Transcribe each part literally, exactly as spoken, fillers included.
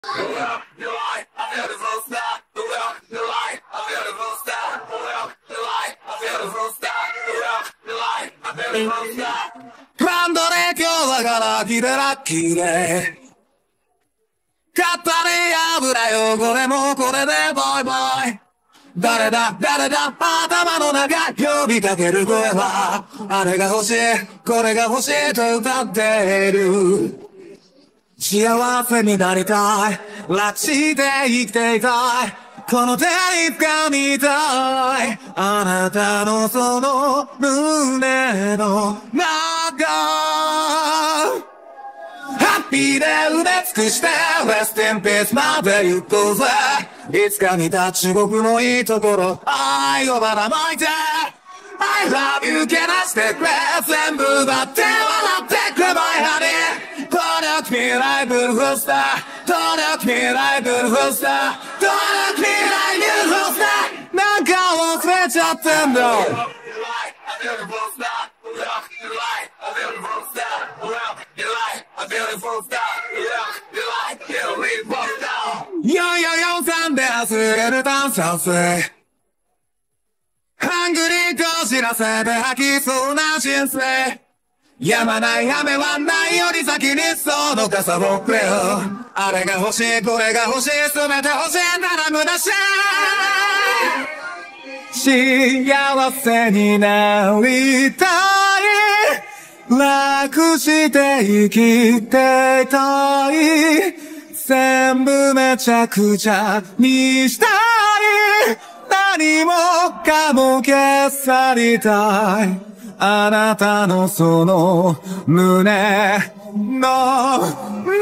ランドで今日はガラキでラッキーでカッタリ油汚れもこれでバイバイ。誰だ誰だ頭の中呼びかける声はあれが欲しいこれが欲しいと歌っている。幸せになりたい楽して生きていたいこの手に掴みたいあなたのその胸の中ハッピーで埋め尽くして Rest in peace まで行こうぜいつか見た中国のいいところ愛をばらまいて I love you けなしてくれ全部奪って笑ってくれ My honey 届く未来ブルースター届く未来ブルースター届く未来ブルースターなんか忘れちゃってんだよんよんよんさんで溢れる炭酸水ハングリーこじらせて吐きそうな人生やまない雨はないより先にその傘をくれよあれが欲しいこれが欲しい全て欲しいなら無駄し幸せになりたい楽して生きていたい全部めちゃくちゃにしたい何もかも消さりたいあなたのその胸の中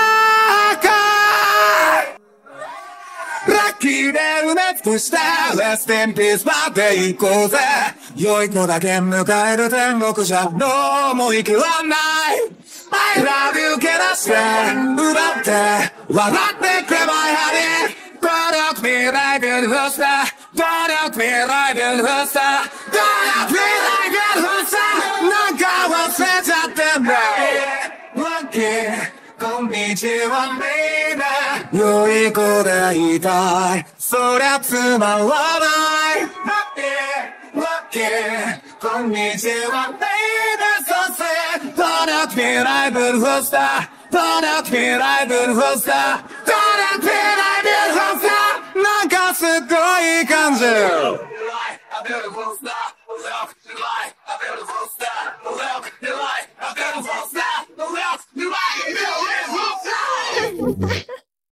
ラッキーで埋め尽くした Rest in peace まで行こうぜ良い子だけ迎える天国じゃどうも生きらんない I love you けなして奪って笑ってくれ My honey 届く未来 Beautiful star 届く未来 Beautiful star 届く未来 Beautiful star なんか忘れちゃってんだ Lucky こんにちはみんな良い子でいたいそりゃつまらない Lucky Lucky こんにちはみんなそして届く未来ブルースター届く未来ブルースター届く未来ブルースターなんかすっごい感じ